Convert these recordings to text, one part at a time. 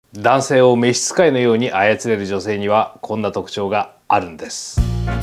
男性を召使いのように操れる女性にはこんな特徴があるんです。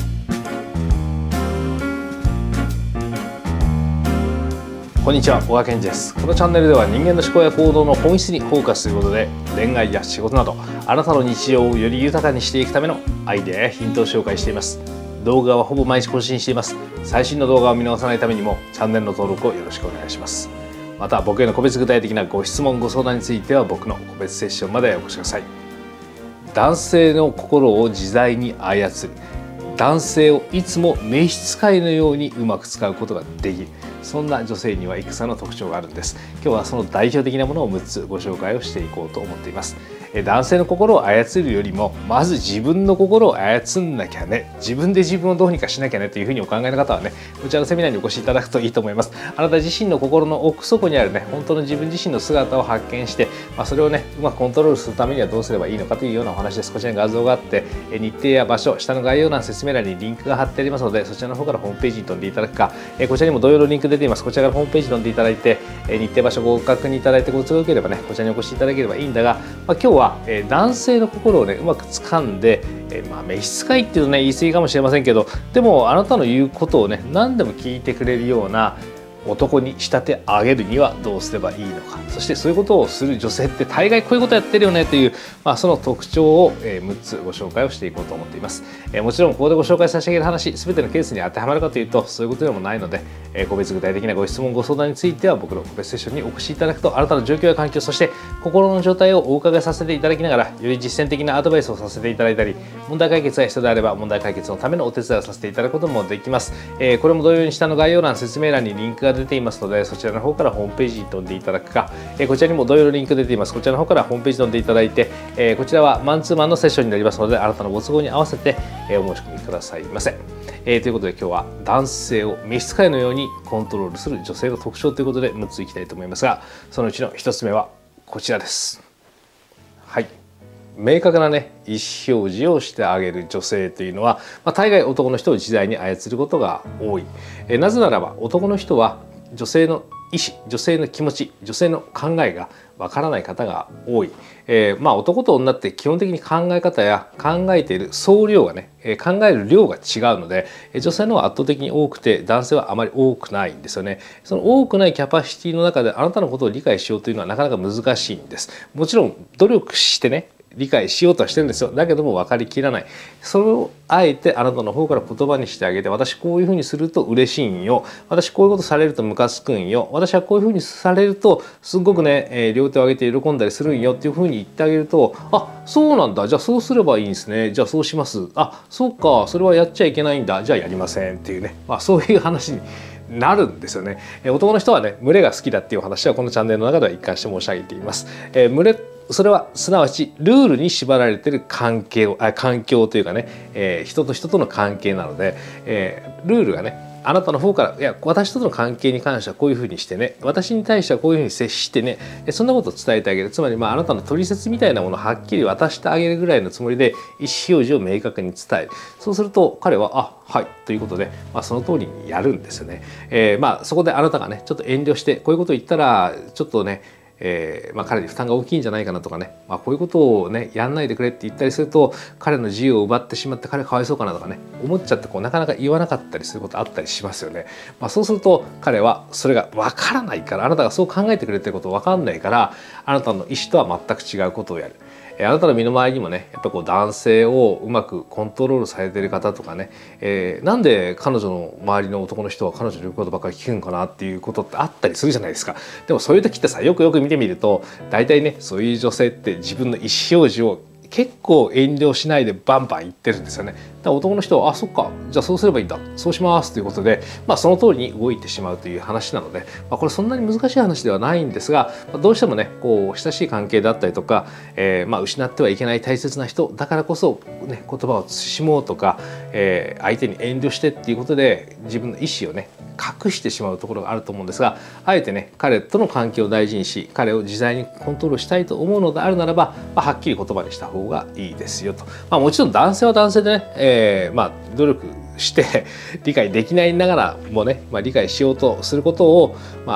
こんにちは、小川健二です。このチャンネルでは人間の思考や行動の本質にフォーカスすることで恋愛や仕事などあなたの日常をより豊かにしていくためのアイデアやヒントを紹介しています。動画はほぼ毎日更新しています。最新の動画を見逃さないためにもチャンネルの登録をよろしくお願いします。また僕への個別具体的なご質問ご相談については僕の個別セッションまでお越しください。男性の心を自在に操る、男性をいつも召使いのようにうまく使うことができる、そんな女性にはいくつかの特徴があるんです。今日はその代表的なものを6つご紹介をしていこうと思っています。男性の心を操るよりもまず自分の心を操んなきゃね、自分で自分をどうにかしなきゃねというふうにお考えの方はね、こちらのセミナーにお越しいただくといいと思います。あなた自身の心の奥底にあるね、本当の自分自身の姿を発見して、それをねうまくコントロールするためにはどうすればいいのかというようなお話です。こちらに画像があって、日程や場所、下の概要欄説明欄にリンクが貼ってありますので、そちらの方からホームページに飛んでいただくか、こちらにも同様のリンク出ています。こちらからホームページに飛んでいただいて、日程場所ご確認いただいてご都合よければね、こちらにお越しいただければいいんだが、今日は男性の心をねうまく掴んで、召使いっていうとね言い過ぎかもしれませんけど、でもあなたの言うことをね何でも聞いてくれるような男に仕立て上げるにはどうすればいいのか、そしてそういうことをする女性って大概こういうことやってるよねという、その特徴を6つご紹介をしていこうと思っています。もちろんここでご紹介させてあげる話全てのケースに当てはまるかというとそういうことでもないので、個別具体的なご質問ご相談については僕の個別セッションにお越しいただくと、あなたの状況や環境、そして心の状態をお伺いさせていただきながら、より実践的なアドバイスをさせていただいたり、問題解決が必要であれば問題解決のためのお手伝いをさせていただくこともできます。これも同様に下の概要欄説明欄にリンクが出ていますので、そちらの方からホームページに飛んでいただくか、こちらにも同様のリンク出ています。こちらの方からホームページに飛んでいただいて、こちらはマンツーマンのセッションになりますので、あなたのご都合に合わせてお申し込みくださいませ。ということで今日は男性を召使いのようにコントロールする女性の特徴ということで6ついきたいと思いますが、そのうちの1つ目はこちらです。はい、明確なね意思表示をしてあげる女性というのは、大概男の人を自在に操ることが多い。なぜならば男の人は女性の意思、女性の気持ち、女性の考えがわからない方が多い。男と女って基本的に考え方や考えている総量がね、考える量が違うので、女性の方が圧倒的に多くて男性はあまり多くないんですよね。その多くないキャパシティの中であなたのことを理解しようというのはなかなか難しいんです。もちろん努力してね理解しようとはしてるんですよ。だけども分かりきらない。それをあえてあなたの方から言葉にしてあげて、私こういうふうにすると嬉しいんよ、私こういうことされるとムカつくんよ、私はこういうふうにされるとすごくね、両手を上げて喜んだりするんよっていうふうに言ってあげると、あ、そうなんだ、じゃあそうすればいいんですね、じゃあそうします、あ、そうか、それはやっちゃいけないんだ、じゃあやりませんっていうね、そういう話になるんですよね。男の人はね群れが好きだっていう話はこのチャンネルの中では一貫して申し上げています。群れ、それはすなわちルールに縛られている環境というかね、人と人との関係なので、ルールがねあなたの方から、いや私との関係に関してはこういうふうにしてね、私に対してはこういうふうに接してね、そんなことを伝えてあげる。つまりあなたの取説みたいなものをはっきり渡してあげるぐらいのつもりで意思表示を明確に伝える。そうすると彼ははいということで、その通りにやるんですよね。そこであなたがねちょっと遠慮してこういうことを言ったらちょっとね彼に負担が大きいんじゃないかなとかね、こういうことをねやんないでくれって言ったりすると彼の自由を奪ってしまって彼かわいそうかなとかね思っちゃってなかなか言わなかったりすることあったりしますよね。そうすると彼はそれが分からないから、あなたがそう考えてくれてること分かんないから、あなたの意思とは全く違うことをやる。あなたの身の回りにもねやっぱ男性をうまくコントロールされている方とかね、なんで彼女の周りの男の人は彼女の言うことばっかり聞くんかなっていうことってあったりするじゃないですか。でもそういう時ってさ、よくよく見てみると大体ねそういう女性って自分の意思表示を結構遠慮しないでバンバン言ってるんですよね。だから男の人はそっか、じゃあそうすればいいんだ、そうしますということで、その通りに動いてしまうという話なので、これそんなに難しい話ではないんですが、どうしてもね親しい関係だったりとか、失ってはいけない大切な人だからこそ、ね、言葉を慎もうとか、相手に遠慮してっていうことで自分の意思をね隠してしまうところがあると思うんですが、あえてね彼との関係を大事にし彼を自在にコントロールしたいと思うのであるならば、はっきり言葉にした方がいいですよと。もちろん男性は男性でね、努力して理解できないながらもね、理解しようとすることを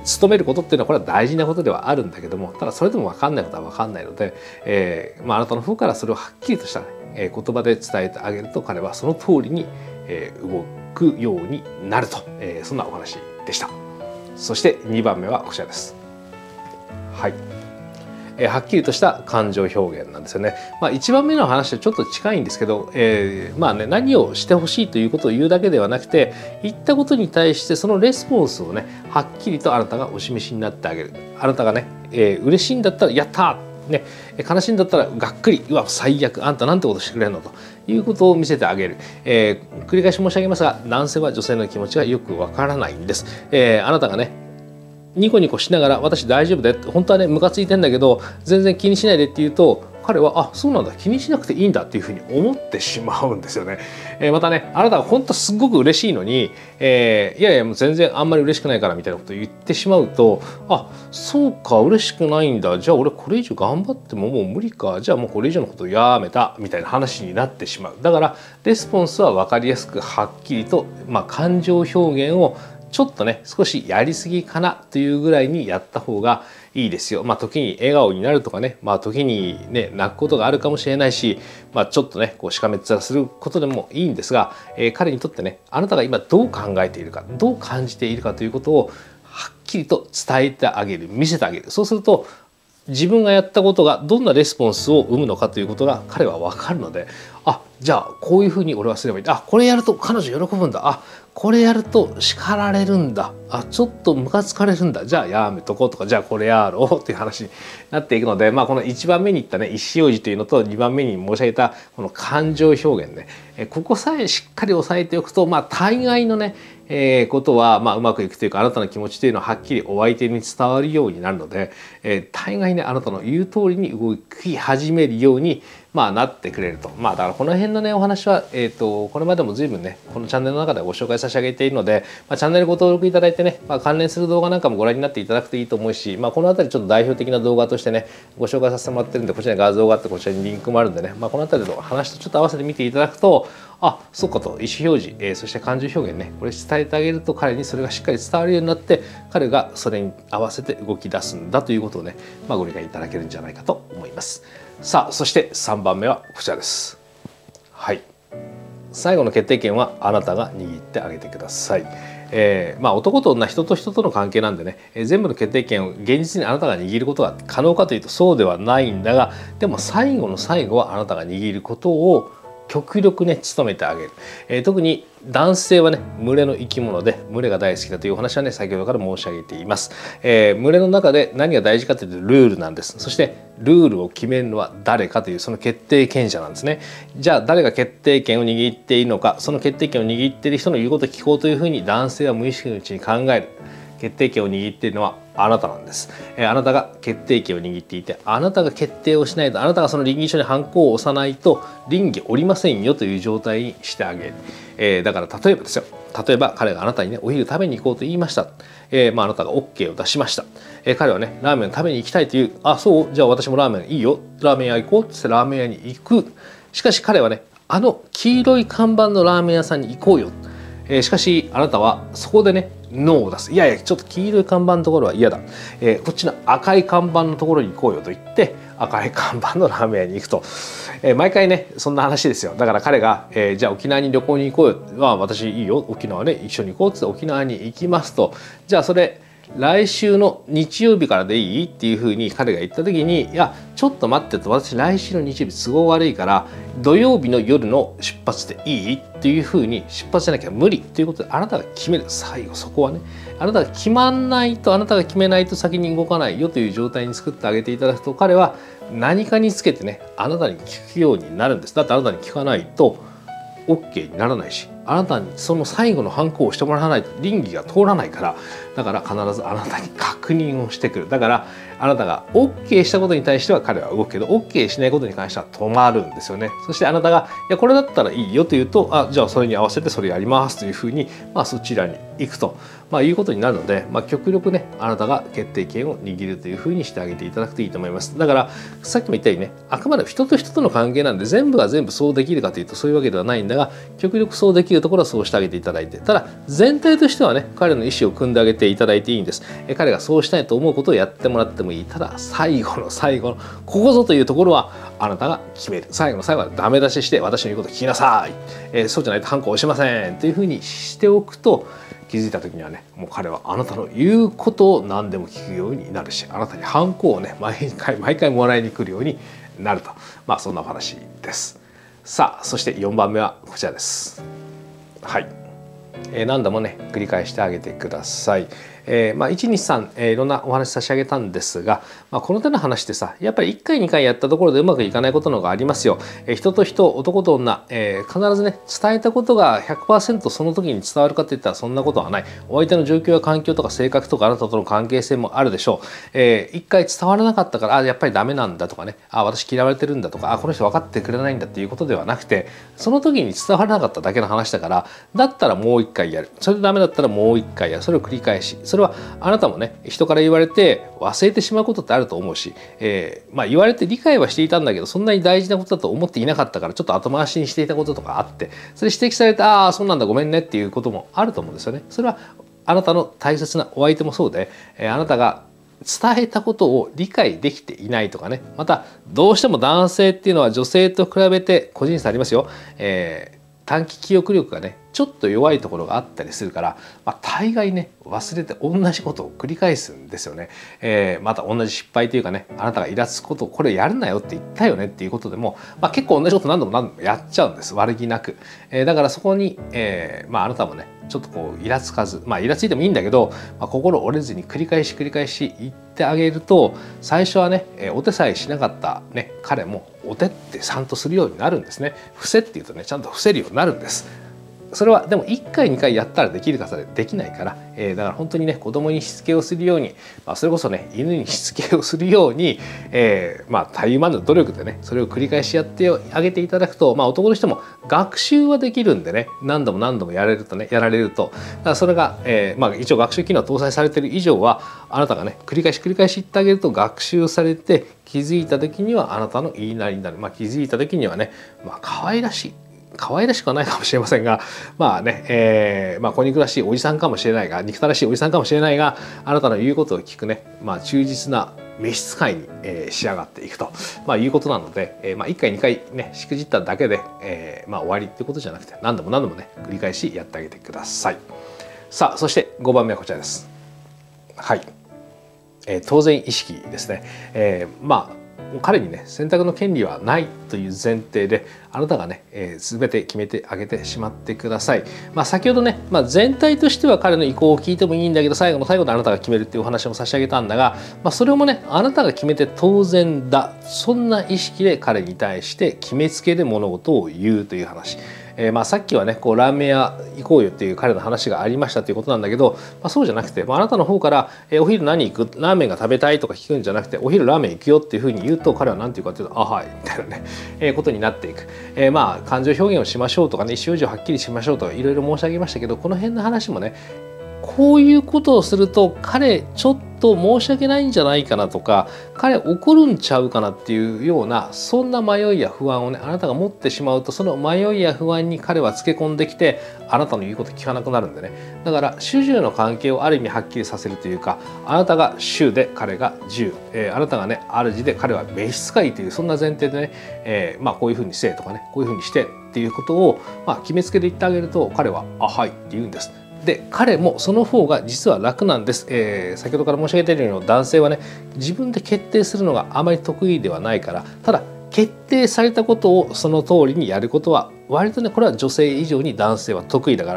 努めることっていうのはこれは大事なことではあるんだけども、ただそれでも分かんないことは分かんないので、あなたの方からそれをはっきりとした、言葉で伝えてあげると、彼はその通りに、動くようになると、そんなお話でした。そして2番目はこちらです。はい、はっきりとした感情表現なんですよね。1番目の話とちょっと近いんですけど、何をしてほしいということを言うだけではなくて、言ったことに対してそのレスポンスをね、はっきりとあなたがお示しになってあげる。あなたがね、嬉しいんだったらやったー、ね、悲しいんだったらがっくり、うわ最悪、あんたなんてことしてくれるのということを見せてあげる。繰り返し申し上げますが、男性は女性の気持ちがよくわからないんです。あなたがねニコニコしながら私大丈夫だよって、本当はねムカついてんだけど全然気にしないでって言うと、彼はあそうなんだ、気にしなくていいんだっていうふうに思ってしまうんですよね。またね、あなたが本当すごく嬉しいのに、いやいやもう全然あんまり嬉しくないからみたいなことを言ってしまうと、あそうか嬉しくないんだ、じゃあ俺これ以上頑張ってももう無理か、じゃあもうこれ以上のことをやめたみたいな話になってしまう。だからレスポンスは分かりやすくはっきりと、感情表現をちょっとね少しやりすぎかなというぐらいにやった方がいいですよ。時に笑顔になるとかね、時にね泣くことがあるかもしれないし、ちょっとねこうしかめっ面することでもいいんですが、彼にとってねあなたが今どう考えているか、どう感じているかということをはっきりと伝えてあげる、見せてあげる。そうすると自分がやったことがどんなレスポンスを生むのかということが彼は分かるので、あじゃあこういうふうに俺はすればいい、あこれやると彼女喜ぶんだ、あこれやると叱られるんだ、あちょっとムカつかれるんだ、じゃあやめとこうとか、じゃあこれやろうっていう話になっていくので、この1番目に言ったね意思表示というのと2番目に申し上げたこの感情表現ね、ここさえしっかり押さえておくと、大概のねことはうまくいくというか、あなたの気持ちというのははっきりお相手に伝わるようになるので、大概ねあなたの言う通りに動き始めるようになってくれると。だからこの辺のねお話は、これまでも随分ねこのチャンネルの中でご紹介差し上げているので、チャンネルご登録いただいてね、関連する動画なんかもご覧になっていただくといいと思うし、この辺りちょっと代表的な動画としてねご紹介させてもらってるんで、こちらに画像があってこちらにリンクもあるんでね、この辺りの話とちょっと合わせて見ていただくと、あそうかと、意思表示、そして感情表現ね、これ伝えてあげると彼にそれがしっかり伝わるようになって、彼がそれに合わせて動き出すんだということをね、ご理解いただけるんじゃないかと思います。さあそして3番目はこちらです。はい、最後の決定権はあなたが握ってあげてください。男と女、人と人との関係なんでね、全部の決定権を現実にあなたが握ることが可能かというとそうではないんだが、でも最後の最後はあなたが握ることを極力ね努めてあげる。特に男性はね群れの生き物で群れが大好きだというお話はね先ほどから申し上げています。群れの中で何が大事かというとルールなんです。そしてルールを決めるのは誰かというその決定権者なんですね。じゃあ誰が決定権を握っているのか、その決定権を握っている人の言うことを聞こうというふうに男性は無意識のうちに考える。決定権を握っているのはあなたなんです。あなたが決定権を握っていて、あなたが決定をしないと、あなたがその倫理書にハンコを押さないと倫理おりませんよという状態にしてあげる。だから例えばですよ、例えば彼があなたにねお昼食べに行こうと言いました。あなたが OK を出しました。彼はねラーメンを食べに行きたいという、あそうじゃあ私もラーメンいいよ、ラーメン屋行こうってラーメン屋に行く。しかし彼はね黄色い看板のラーメン屋さんに行こうよ。しかしあなたはそこでねノーを出す。いやいやちょっと黄色い看板のところは嫌だ、こっちの赤い看板のところに行こうよと言って赤い看板のラーメン屋に行くと、毎回ねそんな話ですよ。だから彼が、じゃあ沖縄に旅行に行こうよ、私いいよ沖縄ね一緒に行こうって沖縄に行きますと、じゃあそれ来週の日曜日からでいいっていうふうに彼が言った時に、いやちょっと待ってと、私来週の日曜日都合悪いから土曜日の夜の出発でいいっていうふうに出発じゃなきゃ無理ということであなたが決める。最後そこはねあなたが決まんないと、あなたが決めないと先に動かないよという状態に作ってあげていただくと、彼は何かにつけてねあなたに聞くようになるんです。だってあなたに聞かないと OK にならないし、あなたにその最後のハンコをしてもらわないと倫理が通らないから、だから必ずあなたに確認をしてくる。だからあなたが OK したことに対しては彼は動くけど OK しないことに関しては止まるんですよね。そしてあなたが「いやこれだったらいいよ」と言うと「あじゃあそれに合わせてそれやります」というふうに、そちらに行くと、いうことになるので、極力ねあなたが決定権を握るというふうにしてあげていただくといいと思います。だからさっきも言ったようにね、あくまで人と人との関係なんで全部が全部そうできるかというとそういうわけではないんだが、極力そうできるところはそうしてあげていただいて、ただ全体としてはね彼の意思を組んであげていただいていいんです。彼がそうしたいと思うことをやってもらってもいい。ただ最後の最後のここぞというところはあなたが決める。最後の最後はダメ出しして私の言うこと聞きなさい、そうじゃないとハンコ押しませんというふうにしておくと、気づいた時にはねもう彼はあなたの言うことを何でも聞くようになるし、あなたにハンコをね毎回もらいに来るようになると、そんなお話です。さあそして4番目はこちらです。はい、何度もね繰り返してあげてください。123、いろんなお話差し上げたんですが、この手の話ってさやっぱり1回2回やったところでうまくいかないことの方がありますよ。人と人、男と女、必ずね伝えたことが 100% その時に伝わるかっていったらそんなことはない。お相手の状況や環境とか性格とかあなたとの関係性もあるでしょう。1回伝わらなかったからやっぱりダメなんだとかね、私嫌われてるんだとかこの人分かってくれないんだっていうことではなくて、その時に伝わらなかっただけの話だから、だったらもう1回やる、それでダメだったらもう1回やる、それを繰り返し、それはあなたもね人から言われて忘れてしまうことってあると思うし、言われて理解はしていたんだけどそんなに大事なことだと思っていなかったからちょっと後回しにしていたこととかあって、それ指摘されてああそうなんだごめんねっていうこともあると思うんですよね。それはあなたの大切なお相手もそうで、あなたが伝えたことを理解できていないとかね、またどうしても男性っていうのは女性と比べて個人差ありますよ。短期記憶力がねちょっと弱いところがあったりするから、大概ね忘れて同じことを繰り返すんですよね。また同じ失敗というかね、あなたがイラつくことをこれやるなよって言ったよねっていうことでも、結構同じこと何度もやっちゃうんです、悪気なく。だからそこに、あなたもねちょっとこうイラつかず、イラついてもいいんだけど、心折れずに繰り返し言ってあげると、最初はねお手さえしなかったね彼もお手ってちゃんとするようになるんですね。伏せっていうとねちゃんと伏せるようになるんです。それはでも1回2回やったらできるかできないから、だから本当にね子供にしつけをするように、それこそね犬にしつけをするように、たゆまぬ努力でねそれを繰り返しやってあげていただくと、男の人も学習はできるんでね、何度もやられるとだからそれが、一応学習機能搭載されている以上はあなたがね繰り返し言ってあげると学習されて、気づいた時にはあなたの言いなりになる。気づいた時にはね可愛らしくはないかもしれませんが、子憎らしいおじさんかもしれないが、憎たらしいおじさんかもしれないが、あなたの言うことを聞くね、忠実な召使いに、仕上がっていくと、いうことなので、1回2回ねしくじっただけで、終わりってことじゃなくて何度もね繰り返しやってあげてください。さあそして5番目はこちらです。はい、当然意識ですね。彼にね選択の権利はないという前提であなたがね、全て決めてあげてしまってください。先ほどね、全体としては彼の意向を聞いてもいいんだけど最後の最後であなたが決めるっていうお話も差し上げたんだが、それもねあなたが決めて当然だ、そんな意識で彼に対して決めつけで物事を言うという話。さっきはねこうラーメン屋行こうよっていう彼の話がありましたということなんだけど、そうじゃなくて、あなたの方から「お昼何行く？ラーメンが食べたい」とか聞くんじゃなくて「お昼ラーメン行くよ」っていうふうに言うと、彼は何て言うかっていうと「あはい」みたいなね、ことになっていく。感情表現をしましょうとかね、意思表示をはっきりしましょうとかいろいろ申し上げましたけど、この辺の話もねこういうことをすると彼ちょっと申し訳ないんじゃないかなとか、彼怒るんちゃうかなっていうような、そんな迷いや不安をねあなたが持ってしまうと、その迷いや不安に彼はつけ込んできてあなたの言うこと聞かなくなるんでね。だから主従の関係をある意味はっきりさせるというか、あなたが主で彼が従、あなたがね主で彼は召使いという、そんな前提でね、こういうふうにせえとかね、こういうふうにしてっていうことを、決めつけで言ってあげると、彼は「あはい」って言うんです。で彼もその方が実は楽なんです。先ほどから申し上げているように男性はね自分で決定するのがあまり得意ではないから、ただ決定されたことをその通りにやることは割とねこれは女性以上に男性は得意だから、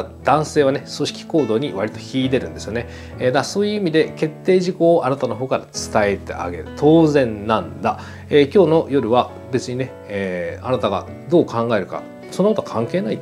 男性はね組織行動に割と秀でるんですよね。だからそういう意味で決定事項をあなたの方から伝えてあげる、当然なんだ。今日の夜は別にね、あなたがどう考えるかそのことは関係ないと。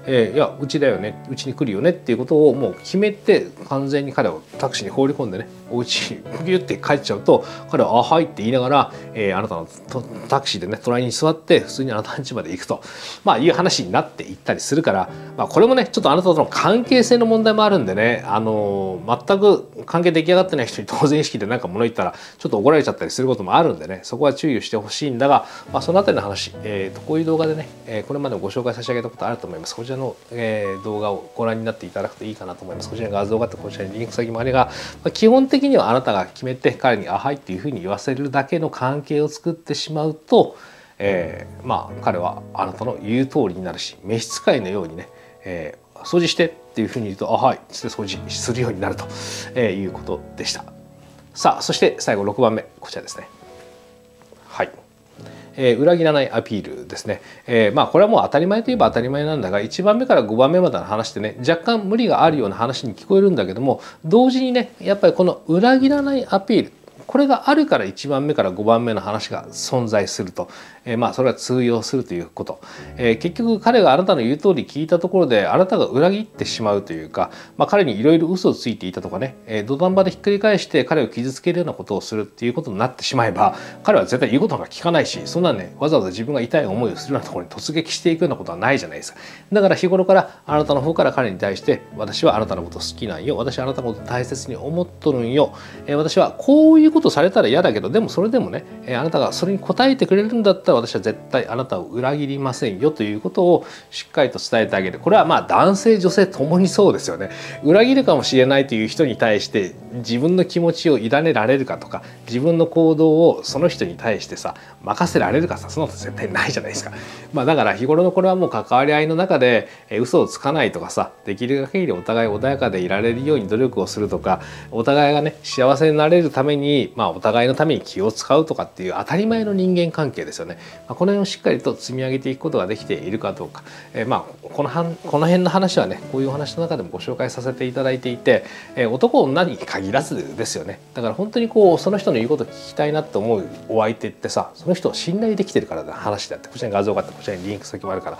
いやうちだよね、うちに来るよねっていうことをもう決めて、完全に彼をタクシーに放り込んでね、お家にギュッて帰っちゃうと、彼は「あはい」って言いながら、あなたのタクシーでね隣に座って普通にあなたの家まで行くと、いう話になっていったりするから、これもねちょっとあなたとの関係性の問題もあるんでね、全く関係出来上がってない人に当然意識で何か物言ったらちょっと怒られちゃったりすることもあるんでね、そこは注意をしてほしいんだが、そのあたりの話、こういう動画でね、これまでもご紹介差し上げたことあると思います。こちらの、動画をご覧になっていただくといいかなと思います。こちらに画像があって、こちらにリンク先もあれが、基本的にはあなたが決めて彼に「あはい」っていうふうに言わせるだけの関係を作ってしまうと、彼はあなたの言う通りになるし、召使いのようにね、掃除してっていうふうに言うと「あはい」って掃除するようになると、いうことでした。さあそして最後6番目、こちらですね。はい。裏切らないアピールですね。これはもう当たり前といえば当たり前なんだが、1番目から5番目までの話ってね、若干無理があるような話に聞こえるんだけども、同時にねやっぱりこの裏切らないアピール、これがあるから1番目から5番目の話が存在すると、それは通用するということ、結局彼があなたの言う通り聞いたところであなたが裏切ってしまうというか、彼にいろいろ嘘をついていたとかね、土壇場でひっくり返して彼を傷つけるようなことをするっていうことになってしまえば、彼は絶対言うことが聞かないし、そんなねわざわざ自分が痛い思いをするようなところに突撃していくようなことはないじゃないですか。だから日頃からあなたの方から彼に対して「私はあなたのこと好きなんよ、私はあなたのこと大切に思っとるんよ、私はこういうことされたら嫌だけど、でもそれでもね、あなたがそれに応えてくれるんだったら私は絶対あなたを裏切りませんよ」ということをしっかりと伝えてあげる。これは男性女性ともにそうですよね。裏切るかもしれないという人に対して自分の気持ちを委ねられるかとか、自分の行動をその人に対してさ任せられるかさ、そんなこと絶対ないじゃないですか。だから日頃のこれはもう関わり合いの中で嘘をつかないとかさ、できる限りお互い穏やかでいられるように努力をするとか、お互いがね幸せになれるためにお互いのために気を使うとかっていう当たり前の人間関係ですよね。この辺をしっかりと積み上げていくことができているかどうか、この辺の話はねこういうお話の中でもご紹介させていただいていて、男女に限らずですよね。だから本当にその人の言うことを聞きたいなと思うお相手ってさ、その人を信頼できてるからの話であって、こちらに画像があってこちらにリンク先もあるから、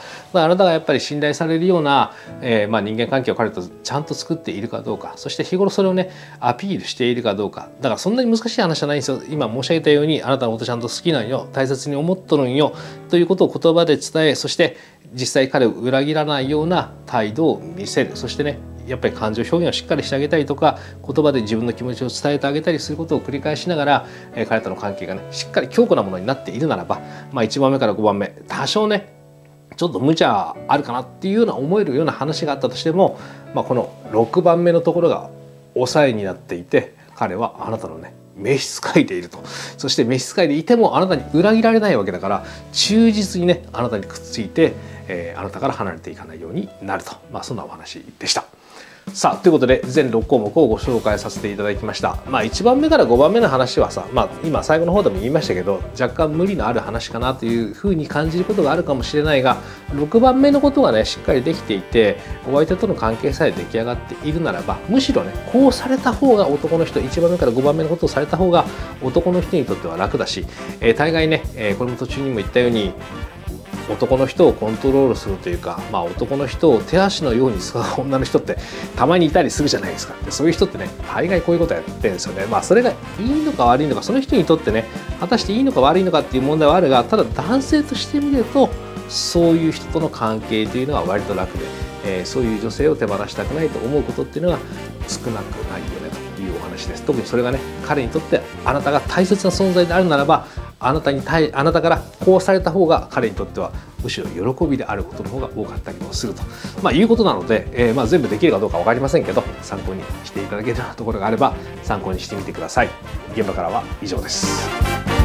あなたがやっぱり信頼されるような、人間関係を彼とちゃんと作っているかどうか、そして日頃それをねアピールしているかどうか。だからそんなに難しい話じゃないんですよ。今申し上げたようにあなたのことちゃんと好きなんよ、大切に思っとるんよということを言葉で伝え、そして実際彼を裏切らないような態度を見せる。そしてねやっぱり感情表現をしっかりしてあげたりとか、言葉で自分の気持ちを伝えてあげたりすることを繰り返しながら、彼との関係がねしっかり強固なものになっているならば、1番目から5番目多少ねちょっと無茶あるかなっていうような思えるような話があったとしても、この6番目のところが抑えになっていて、彼はあなたのね召使いでいると。そして召使いでいてもあなたに裏切られないわけだから、忠実にねあなたにくっついて、あなたから離れていかないようになると、そんなお話でした。さあということで全6項目をご紹介させていただきました。1番目から5番目の話はさ、今最後の方でも言いましたけど、若干無理のある話かなというふうに感じることがあるかもしれないが、6番目のことがねしっかりできていて、お相手との関係さえ出来上がっているならば、むしろねこうされた方が男の人、1番目から5番目のことをされた方が男の人にとっては楽だし、大概ね、これも途中にも言ったように男の人をコントロールするというか、男の人を手足のように使う女の人ってたまにいたりするじゃないですか。でそういう人ってね大概こういうことやってるんですよね。それがいいのか悪いのか、その人にとってね果たしていいのか悪いのかっていう問題はあるが、ただ男性としてみるとそういう人との関係というのは割と楽で、そういう女性を手放したくないと思うことっていうのは少なくないよねというお話です。特にそれがね彼にとってあなたが大切な存在であるならば、あなたからこうされた方が彼にとってはむしろ喜びであることの方が多かったりもすると、いうことなので、全部できるかどうか分かりませんけど、参考にしていただけるようなところがあれば参考にしてみてください。現場からは以上です。